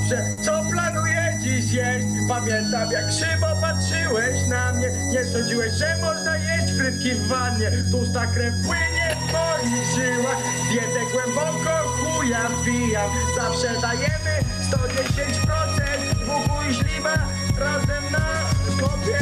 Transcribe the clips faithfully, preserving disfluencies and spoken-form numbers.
dobrze, co planuję dziś jeść? Pamiętam jak krzywo patrzyłeś na mnie. Nie sądziłeś, że można jeść frytki w wannie. Tłusta krew płynie w moich żyłach. Dietę głęboko chuja wbijam. Zawsze dajemy sto dziesięć procent. Buku i śliwa razem na skopie.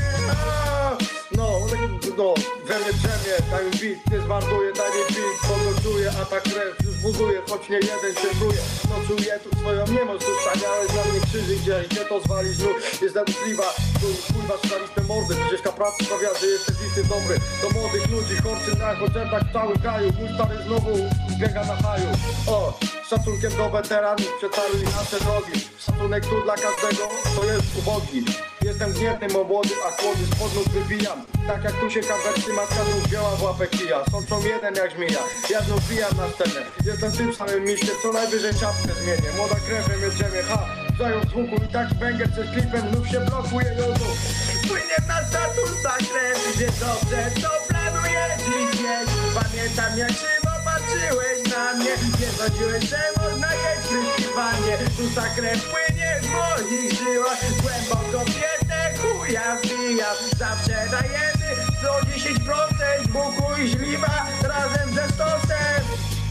No, no, we mnie drzemie, daj mi beat, nie zmarnuję, daj mi beat, bo go czuję, a ta krew już buzuje, choć nie jeden się czuje. No czuję tu swoją niemoc, tu stawiałeś na mnie krzyży gdzieś, gdzie to zwalić, no, jest nadmyśliwa, tu kurwa szaliste mordy, ścieżka pracy sprawia, że jesteś listy dobry. Do młodych ludzi, chorcy na koncertach w całym kraju, mój stary znowu biega na haju. O, z szacunkiem do weteranów, przecaluj nasze drogi, szacunek tu dla każdego, kto jest ubogi. Jestem gniewny, bo młody, a chłody spod nóg wybijam. Tak jak tu się kawercy matka znów wzięła w łapę kija. Sączą jeden jak żmija, ja znów wbijam na scenę. Jestem w tym samym mieście, co najwyżej czapkę zmienię. Młoda krew we mnie drzemie, ha, zając z łuku i taki węgiel przed klipem znów się blokuje jodu. Płynie w nas status ta krew, gdzie dobrze, co planuję dziś jeść. Pamiętam jak krzywo patrzyłeś na mnie. Nie sądziłeś, że można jeść frytki w wannie. Tu ta krew płynie w moich żyłach. Głęboko piętę chuja wbijam. Zawsze dajemy sto dziesięć procent. Buku i śliwa razem ze stosem.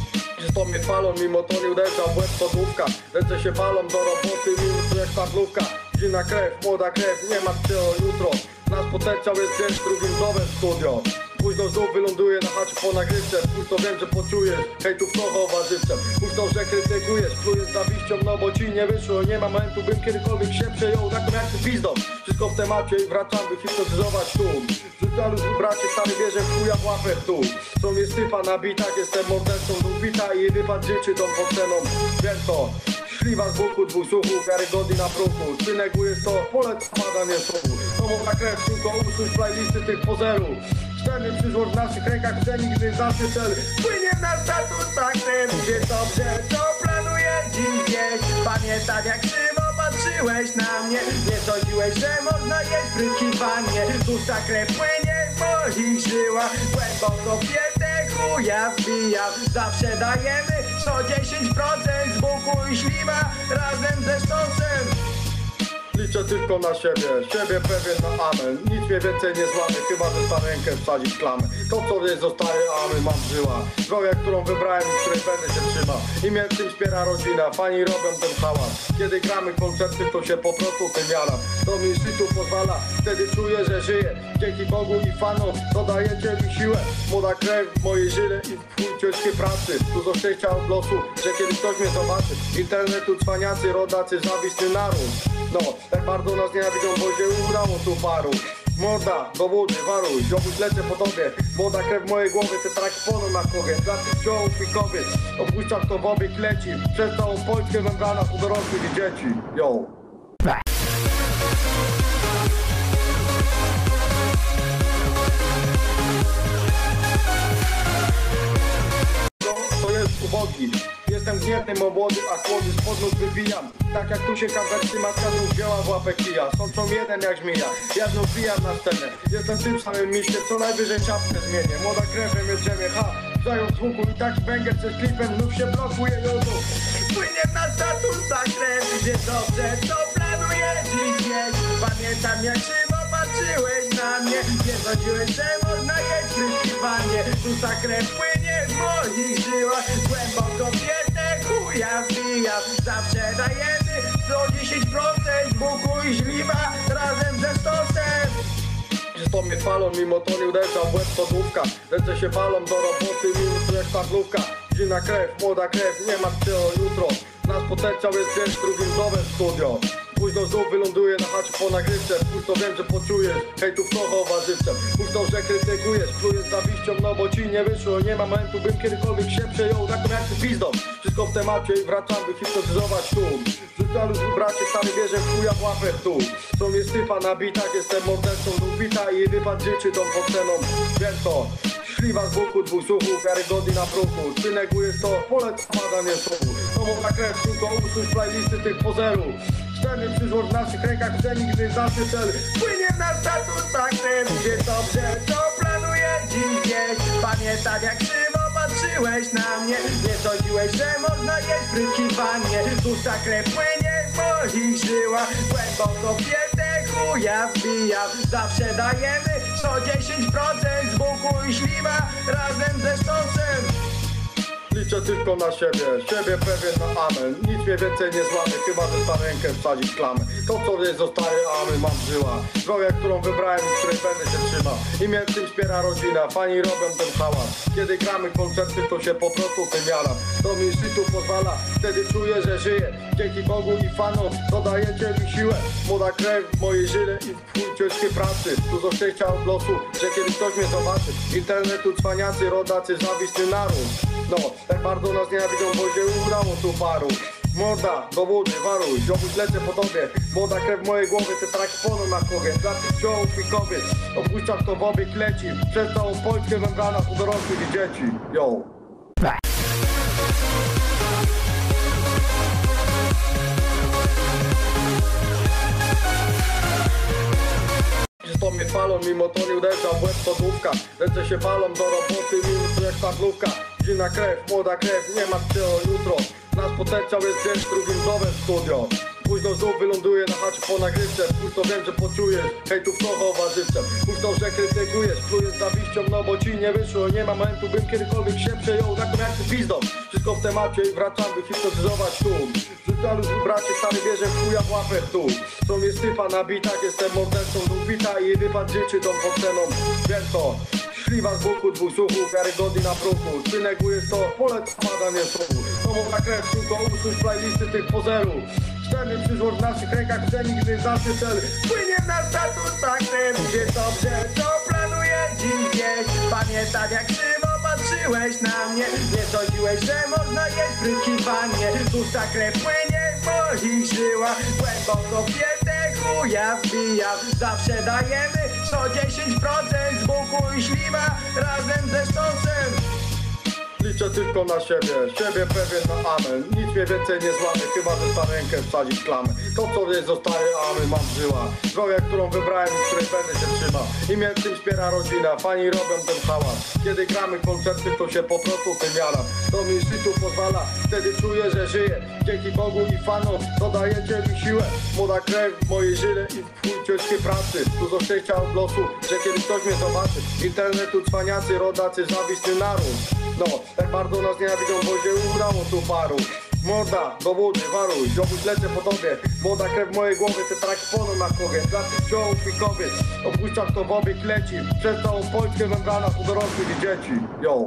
To mnie falą, mimo to nie uderza w łeb podłówka. Ręce się walą do roboty, mimo to jak szparlówka. Zimna krew, młoda krew, nie martw się o jutro. Nasz potencjał jest gdzieś w drugim domem studio. Późno znów wyląduje na chacie po nagrywce. Pójdź to wiem, że poczujesz hejtów nowo warzywcem. Pójdź to, że krytykujesz, plujesz zawiścią, no bo ci nie wyszło. Nie ma momentu, bym kiedykolwiek się przejął taką jak ty pizdą. Wszystko w temacie i wracam, by hipnotyzować tu. Rzucalu z bracie, stary bierze w chuja w łapę tu. Są jest typa na bitach, jestem mordercą dubita i wypad życzy tą podceną. Wiem to. Śliwa z boku, dwóch słuchów, wiarygodni na bruku. Ty negujesz to, polec pada nie słowu. To mowa krew, tylko usuń playlisty tych pozerów. Czterny przyszło w naszych rękach, chce nigdy znaczy cel. Płynie w nas status tak krew, gdzie dobrze, co planuję dziś jeść. Pamiętam jak krzywo patrzyłeś na mnie. Nie sądziłeś, że można jeść frytki w wannie. Tłusta krew płynie w moich żyłach. Głęboko piętę chuja wbijam. Zawsze dajemy sto dziesięć procent. Z buku i śliwa razem ze stosem. Liczę tylko na siebie, siebie pewien na amen. Nic mnie więcej nie złamie, chyba że za rękę wsadzić klamę. To co jest zostaje, a my mam żyła. Drogę, którą wybrałem i której będę się trzymał. I mnie w tym wspiera rodzina, fani robią ten hałas. Kiedy gramy koncerty, to się po prostu wymiaram. To mi życiu pozwala, wtedy czuję, że żyję. Dzięki Bogu i fanom, dodajecie mi siłę. Młoda krew w mojej żyle i w chuj ciężkiej pracy. Dużo szczęścia od losu, że kiedy ktoś mnie zobaczy. Internetu cwaniacy, rodacy, zawistny naród. No, tak bardzo nas nienawidzą, bo się udało tu paru. Morda, do wody, waruj, ziomuś lecę po tobie. Młoda krew w mojej głowie, te traki płoną na kowie. Dla tych wziąłów i kobiet, opuszczam to w obieg leci. Przez całą Polskę węgrana u dorosłych i dzieci. Yo. To jest ubogi. Jestem gniewny, bo młody, a chłody spod nóg wybijam. Tak jak tu się kawercy matka znów wzięła w łapę kija. Sączą jeden jak żmija, ja znów wbijam na scenę. Jestem w tym samym mieście, co najwyżej czapkę zmienię. Młoda krew we mnie drzemie, ha, zając z łuku i taki węgiel przed klipem znów się blokuje jodu. Płynie w nas status ta krew, gdzie dobrze, co planuję dziś jeść. Pamiętam jak krzywo patrzyłeś na mnie. Nie sądziłeś, że można jeść frytki w wannie. Tłusta krew płynie w moich żyłach. Głęboko piętę chuja wbijam. Zawsze dajemy sto dziesięć procent. Buku i śliwa razem ze stosem. To mnie falą, mimo to nie uderza w łeb podłówka. Ręce się walą do roboty, mimo to jak szparlówka. Zimna krew, młoda krew, nie martw się o jutro. Nasz potencjał jest gdzieś w drugim domem studio. Późno znów wyląduje na chacie po nagrywce. Pójdź to wiem, że poczujesz hejtów nowo warzywcem. Pójdź to, że krytykujesz, plujesz zawiścią, no bo ci nie wyszło. Nie ma momentu, bym kiedykolwiek się przejął taką jak ty pizdą. Wszystko w temacie i wracam, by hipnotyzować tu. Rzucalu z bracie, stary bierze w chuja w łapę tu. Są jest typa na bitach, jestem mordercą dubita i wypad życzy tą podceną. Wiem to. Śliwa z boku, dwóch słuchów, wiarygodni na bruku. Ty negujesz to, polec pada nie słowu. To mowa krew, tylko usuń playlisty tych pozerów. Czterny przyszło w naszych rękach, chce nigdy znaczy cel. Płynie w nas status tak krew, gdzie dobrze, co planuję dziś jeść. Pamiętam jak krzywo patrzyłeś na mnie. Nie sądziłeś, że można jeść frytki w wannie. Tłusta krew płynie w moich żyłach. Głęboko wpięte chuja wbijam. Zawsze dajemy sto dziesięć procent z buku i śliwa razem ze sztosem. Liczę tylko na siebie, siebie pewien na amen. Nic mnie więcej nie złamie, chyba że sta rękę wsadzić w klamę. To co jest zostaje, amen, mam żyła. Drogę, którą wybrałem i której będę się trzymał. I mnie w tym wspiera rodzina, fani robią ten hałas. Kiedy gramy koncerty, to się po prostu wymiaram. To mi życiu pozwala, wtedy czuję, że żyję. Dzięki Bogu i fanom, to dajecie mi siłę. Młoda krew w mojej żyle i w chuj ciężkiej pracy. Dużo szczęścia od losu, że kiedy ktoś mnie zobaczy. Internetu cwaniacy, rodacy, zawistny naród. No, tak bardzo nas nienawidzą, bo się udało tu paru. Morda, do wody, waruj, ziomuś lecę po tobie. Młoda krew w mojej głowie, te traki płoną na głowie. Dla tych wziąłów i kobiet, opuszczam to w obieg leci. Przez całą Polskę membrana u dorosłych i dzieci. Yo. To mnie falą, mimo to nie uderza w łeb podłówka. Ręce się palą do roboty, mimo to jak sztablówka. Zimna krew, młoda krew, nie martw się o jutro. Nasz potencjał jest wielki, drugim nowym studio. Późno znów wyląduje na haczy po nagrywce. Późno wiem, że poczujesz hejtów trochę warzywcem. Późno, że krytykujesz, plujesz zawiścią, no bo ci nie wyszło. Nie ma momentu, bym kiedykolwiek się przejął taką jak ty pizdą. Wszystko w temacie i wracam, by hipnotyzować tu. Rzuca luz w bracie, stary bierze w chuja w łapę tu. Co mnie stypa na bitach, jestem mordercą dwóch i wypad życzy tą poceną. Wiem to. Śliwa z boku dwóch słuchów, wiarygodni na prochu. Ty negujesz to, polecam badanie słowu. No mowa krew, tylko usuń playlisty tych pozerów. Chcemy przyszłość w naszych rękach, chcemy nigdy zawsze cel. Płynie w nasz status, tak chcemy gdzie dobrze, co planuję dziś gdzieś. Pamiętam jak krzywo patrzyłeś na mnie. Nie sądziłeś, że można jeść frytki w wannie. Tłusta krew płynie w moich żyłach. Głęboko wpięte chuja wbijam. Zawsze dajemy sto dziesięć procent z buku i śliwa razem ze sztosem. Liczę tylko na siebie, siebie pewien na amen. Nic mnie więcej nie złamie, chyba że sta rękę wsadzić w klamę. To co jest zostaje, amen, mam żyła. Drogę, którą wybrałem i której będę się trzymał. I mnie w tym wspiera rodzina, fani robią ten hałas. Kiedy gramy koncerty, to się po prostu wymiaram. To mi życiu pozwala, wtedy czuję, że żyję. Dzięki Bogu i fanom, to dajecie mi siłę. Młoda krew w mojej żyle i w chuj ciężkiej pracy. Dużo szczęścia od losu, że kiedy ktoś mnie zobaczy. Internetu cwaniacy, rodacy, zawistny naród. No, tak bardzo nas nienawidzą, bo się udało tu paru. Morda, do wody, waruj, ziomuś lecę po tobie. Młoda krew w mojej głowie, te traki płoną na głowie. Dla tych wziąłów i kobiet, opuszczam to w obieg leci. Przez całą Polskę membrana u dorosłych i dzieci. Yo.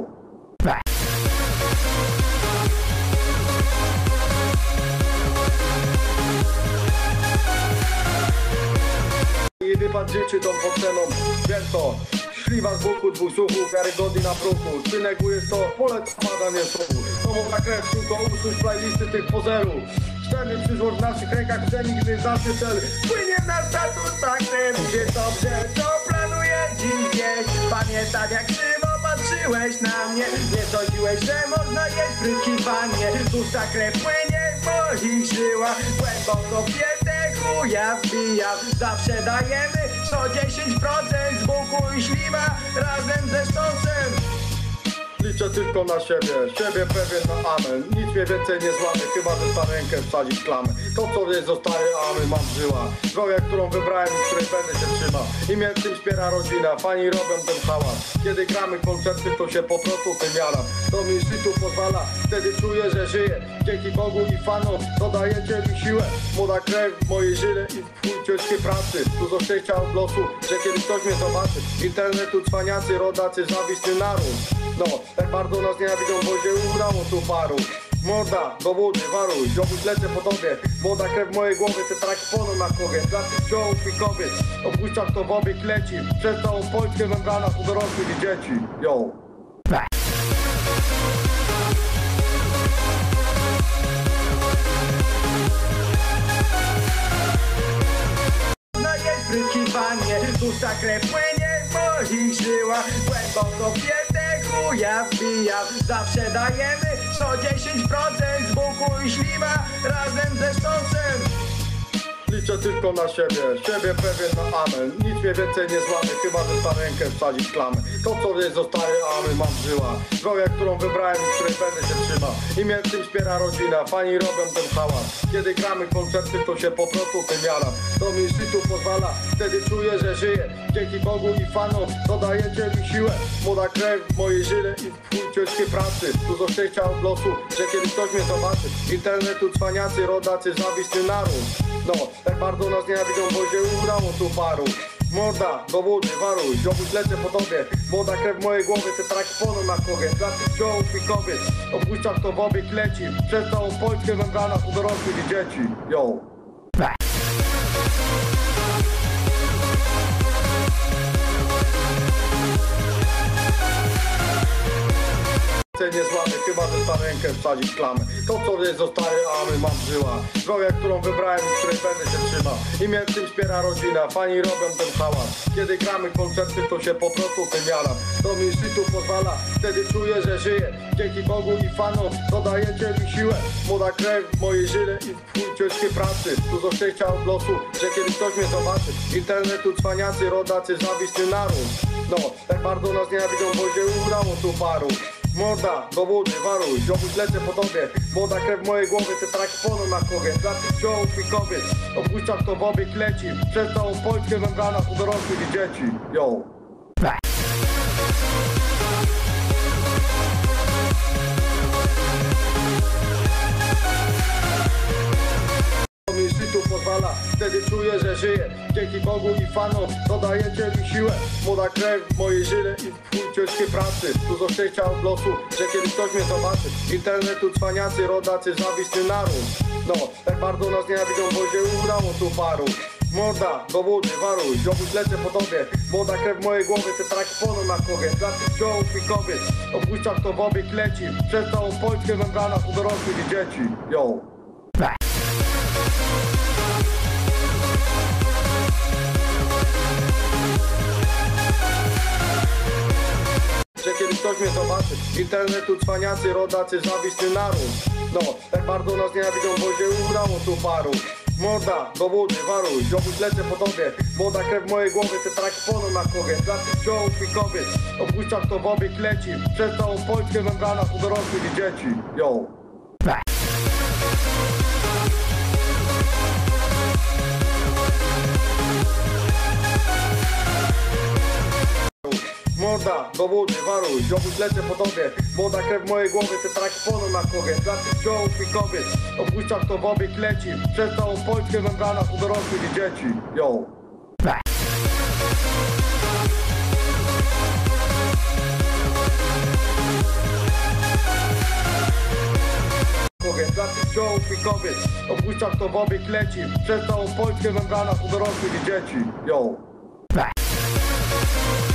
I wypad życzy tą poceną, wiem to. Śliwa z boku dwóch słuchów, wiarygodni na prochu. Ty negujesz to, polecam badanie słowu. No mowa krew, tylko usuń playlisty tych pozerów. Chcemy przyszłość w naszych rękach, chcemy nigdy zawsze cel. Płynie w nasz status, tak chcemy gdzie dobrze, co planuję dziś gdzieś. Pamiętam jak krzywo patrzyłeś na mnie. Nie sądziłeś, że można jeść frytki w wannie. Tłusta krew płynie w moich żyłach. Głęboko wpięte chuja wbijam. Zawsze dajemy sto dziesięć procent z buku i śliwa razem ze sztosem. Liczę tylko na siebie, siebie pewien na amen. Nic mnie więcej nie złamie, chyba że sta rękę wsadzić w klamę. To co jest zostaje, amen, mam żyła. Drogę, którą wybrałem i której będę się trzymał. I mnie w tym wspiera rodzina, fani robią ten hałas. Kiedy gramy koncerty, to się po prostu wymiaram. To mi życiu pozwala, wtedy czuję, że żyję. Dzięki Bogu i fanom, to dajecie mi siłę. Młoda krew w mojej żyle i w chuj ciężkiej pracy. Dużo szczęścia od losu, że kiedy ktoś mnie zobaczy. Internetu cwaniacy, rodacy, zawistny naród. No, tak bardzo nas nienawidzą, bo się udało tu paru. Morda, do wody, waruj, ziomuś lecę po tobie. Młoda krew w mojej głowie, te traki płoną na głowie. Dla tych wziąłów i kobiet, opuszczam to w obieg leci. Przez całą Polskę membrana u dorosłych i dzieci. Yo. Frytki w wannie, tłusta krew płynie w moich żyłach. Głęboko wpięte chuja wbijam. Zawsze dajemy sto dziesięć procent z buku i śliwa razem ze sztosem. liczę tylko na siebie, siebie pewien na amen. Nic mnie więcej nie złamie, chyba że za rękę wsadzić w klamę. To co jest zostaje, a my mam żyła. Drogę, którą wybrałem i której będę się trzymał. I mnie w tym wspiera rodzina, fani robią ten hałas. Kiedy gramy koncerty, to się po prostu wymiaram. To mi życiu pozwala, wtedy czuję, że żyję. Dzięki Bogu i fanom, dodajecie mi siłę. Młoda krew w mojej żyle i w twój ciężkiej pracy. Dużo szczęścia od losu, że kiedy ktoś mnie zobaczy. Internetu cwaniacy, rodacy, zawistny naród. No, tak bardzo nas nienawidzą, bo się udało tu paru. Morda, do wody, waruj, ziomuś lecę po tobie. Młoda krew w mojej głowie, te traki płoną na kowie. Dla tych wciąż i kobiet, opuszczam to w obieg leci. Przez całą Polskę membrana u dorosłych i dzieci. Yo. Nie złamy, chyba że za rękę wsadzić w klamę. To co jest zostaje, a my mam żyła. Drogę, którą wybrałem i której będę się trzymał. I mnie w tym wspiera rodzina, fani robią ten hałas. Kiedy gramy koncerty, to się po prostu wymiaram. To mi życiu pozwala, wtedy czuję, że żyję. Dzięki Bogu i fanom, dodajecie mi siłę. Młoda krew w mojej żyle i w twój ciężkiej pracy. Dużo szczęścia od losu, że kiedy ktoś mnie zobaczy. Internetu cwaniacy, rodacy, zawistny naród. No, tak bardzo nas nienawidzą, bo się udało tu paru. Morda, do wody, waruj, ziomuś lecę po tobie. Młoda krew w mojej głowie, te traki płoną na kowie. Dla tych wciąż i kobiet, opuszczam to w obieg leci. Przez całą Polskę membrana u dorosłych i dzieci. Yo. Mi życiu pozwala, wtedy czuję, że żyję. Dzięki Bogu i fanom, dodajecie mi siłę. Młoda krew w mojej żyle i w twój ciężkiej pracy. Dużo szczęścia od losu, że kiedy ktoś mnie zobaczy. Internetu cwaniacy, rodacy, zawistny naród. No, tak bardzo nas nienawidzą, bo się udało tu paru. Morda, do wody, waruj, ziomuś lecę po tobie. Młoda krew w mojej głowie, te traki płoną na kowie. Dla tych wciąż i kobiet, opuszczam to w obieg leci. Przez całą Polskę membrana u dorosłych i dzieci. Yo. Że kiedy ktoś mnie zobaczy. Internetu cwaniacy, rodacy, zawistny naród. No, tak bardzo nas nienawidzą, bo się udało tu paru. Morda, do wody, waruj, ziomuś lecę po tobie. Młoda krew w mojej głowie, te traki płoną na kowie. Dla tych wciąż i kobiet, opuszczam to w obieg leci. Przez całą Polskę membrana u dorosłych i dzieci. Yo. Morda, do wody, waruj, ziomuś lecę po tobie. Młoda krew w mojej głowie, te traki płoną na kowie. Dla tych wciąż i kobiet, opuszczam to w obieg leci. Przez całą Polskę membrana u dorosłych i dzieci. Yo. Dla tych wciąż i kobiet, opuszczam to w obieg leci. Przez całą Polskę membrana u dorosłych i dzieci. Yo.